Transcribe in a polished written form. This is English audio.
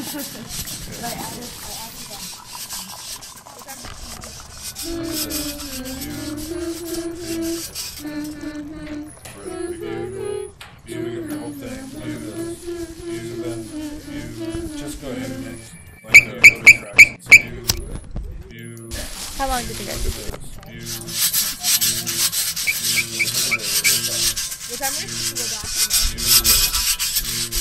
Just go ahead and make like other tracks. How long did you guys do? Which I'm going to go back, you know?